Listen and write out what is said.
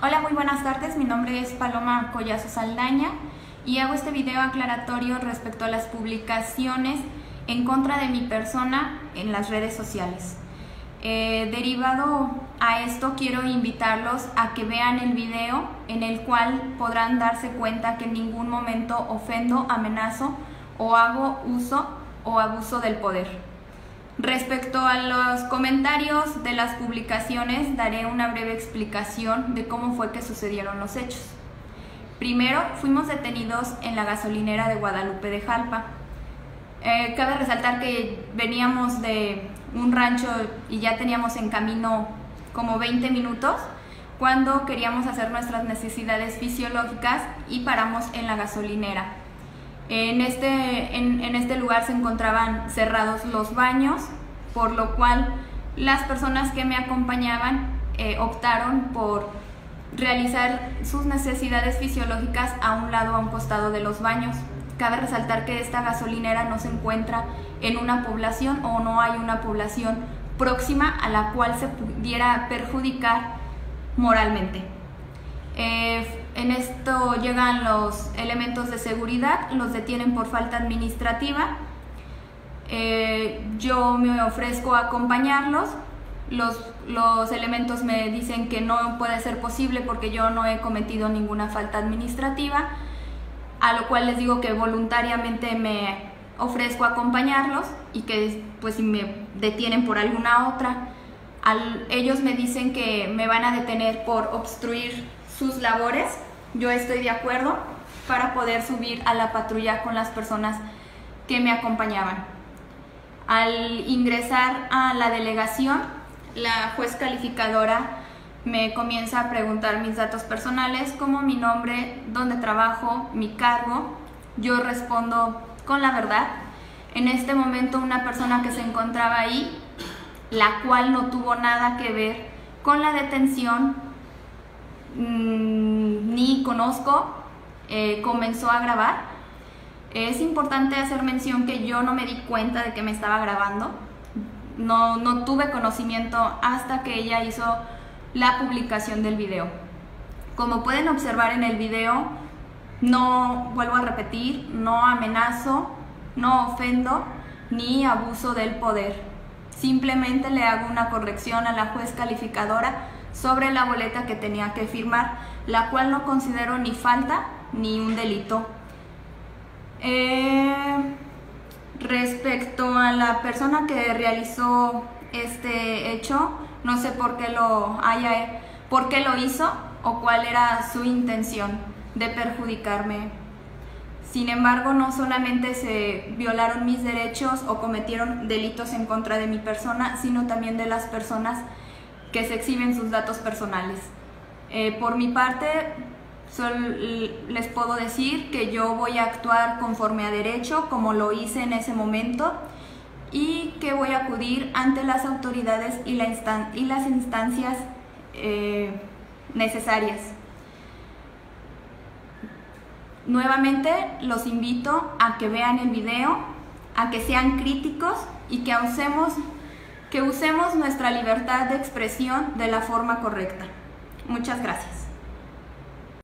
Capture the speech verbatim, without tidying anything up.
Hola, muy buenas tardes. Mi nombre es Paloma Collazo Saldaña y hago este video aclaratorio respecto a las publicaciones en contra de mi persona en las redes sociales. Eh, derivado a esto, quiero invitarlos a que vean el video en el cual podrán darse cuenta que en ningún momento ofendo, amenazo o hago uso o abuso del poder. Respecto a los comentarios de las publicaciones, daré una breve explicación de cómo fue que sucedieron los hechos. Primero, fuimos detenidos en la gasolinera de Guadalupe de Jalpa. Eh, cabe resaltar que veníamos de un rancho y ya teníamos en camino como veinte minutos cuando queríamos hacer nuestras necesidades fisiológicas y paramos en la gasolinera. En este, en, en este lugar se encontraban cerrados los baños, por lo cual las personas que me acompañaban eh, optaron por realizar sus necesidades fisiológicas a un lado, a un costado de los baños. Cabe resaltar que esta gasolinera no se encuentra en una población o no hay una población próxima a la cual se pudiera perjudicar moralmente. Eh, en esto llegan los elementos de seguridad, los detienen por falta administrativa. Eh, yo me ofrezco a acompañarlos. Los, los elementos me dicen que no puede ser posible porque yo no he cometido ninguna falta administrativa, a lo cual les digo que voluntariamente me ofrezco a acompañarlos y que pues si me detienen por alguna otra, al, ellos me dicen que me van a detener por obstruir sus labores. Yo estoy de acuerdo para poder subir a la patrulla con las personas que me acompañaban. Al ingresar a la delegación, la juez calificadora me comienza a preguntar mis datos personales, como mi nombre, dónde trabajo, mi cargo. Yo respondo con la verdad. En este momento una persona que se encontraba ahí, la cual no tuvo nada que ver con la detención, mmm, ni conozco, eh, comenzó a grabar. Es importante hacer mención que yo no me di cuenta de que me estaba grabando. No, no tuve conocimiento hasta que ella hizo la publicación del video. Como pueden observar en el video, no, vuelvo a repetir, no amenazo, no ofendo ni abuso del poder. Simplemente le hago una corrección a la juez calificadora sobre la boleta que tenía que firmar, la cual no considero ni falta ni un delito. Eh, respecto a la persona que realizó este hecho, no sé por qué lo haya, por qué lo hizo o cuál era su intención de perjudicarme. Sin embargo, no solamente se violaron mis derechos o cometieron delitos en contra de mi persona, sino también de las personas que se exhiben sus datos personales. Eh, por mi parte, sol, les puedo decir que yo voy a actuar conforme a derecho, como lo hice en ese momento, y que voy a acudir ante las autoridades y, la instan y las instancias eh, necesarias. Nuevamente los invito a que vean el video, a que sean críticos y que usemos, que usemos nuestra libertad de expresión de la forma correcta. Muchas gracias.